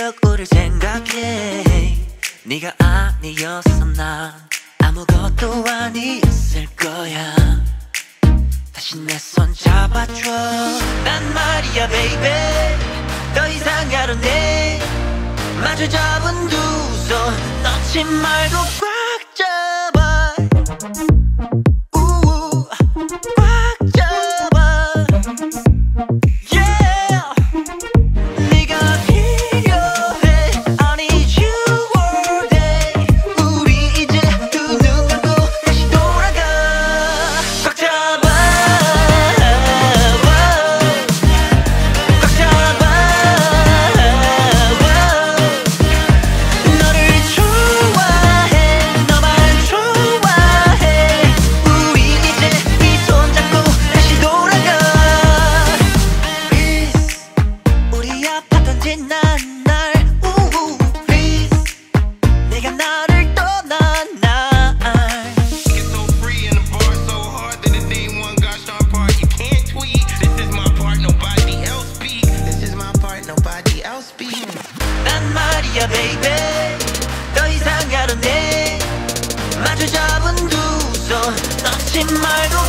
누구를 생각해. 네가 아니었어 난 아무것도 아니었을 거야. 다시 내 손 잡아줘. 난 말이야 baby 더 이상 가려내. 마주 잡은 두 손 놓지 말고 꽉 잡아. 우우 꽉 잡아. Yeah 네가 필요해. I need you all day. 우리 이제 두 눈 감고 다시 돌아가. 꽉 잡아. 꽉 잡아. 너를 좋아해. 너만 좋아해. 우리 이제 이 손 잡고 다시 돌아가. Please 우리 아팠던 지난 날. 우우 Please 내가 나를 떠난 날. Get so free in the bar, so hard that the day one got sharp part. You can't tweet. This is my part, nobody else speak. This is my part, nobody else speak. 난 말이야 baby 더 이상 가려내. 마주 잡은 두 손 놓지 말고